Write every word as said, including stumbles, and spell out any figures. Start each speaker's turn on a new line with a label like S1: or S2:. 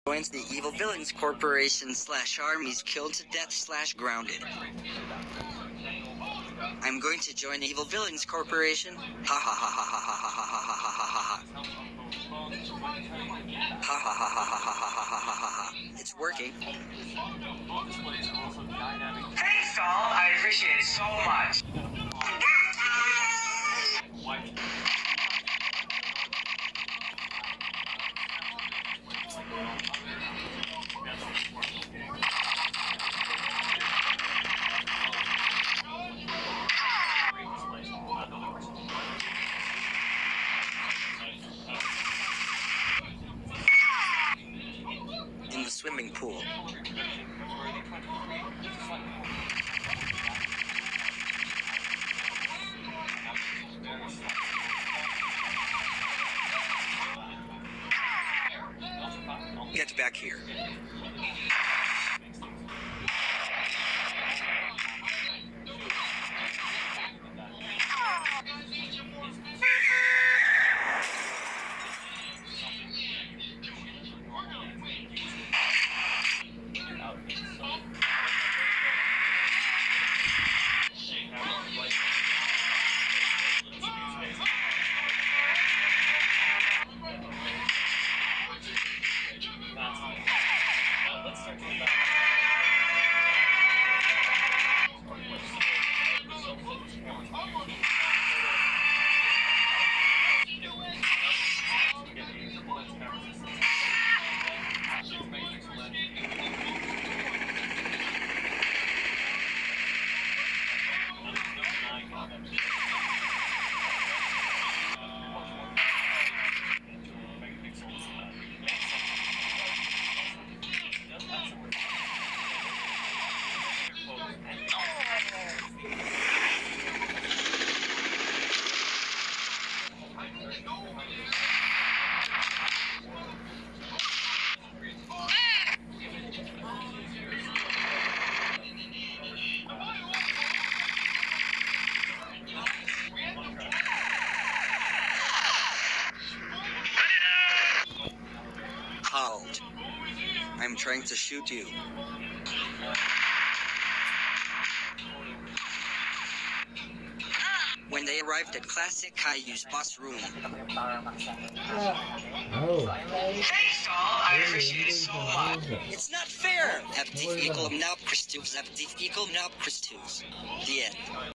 S1: Joins the Evil Villains Corporation slash armies killed to death slash grounded. I'm going to join the Evil Villains Corporation. Ha ha ha ha ha ha ha ha ha ha ha ha. Ha ha ha ha ha ha ha ha ha ha. It's working.
S2: Thanks, Saul. I appreciate it so much.
S1: In the swimming pool. Get back here. Halt. I'm trying to shoot you. When they arrived at Classic Caillou's boss room.
S3: Oh.
S2: Thanks, Saul. I appreciate it so much.
S1: It's not fair! F D equal now Christus, F D equal now Christus. The end.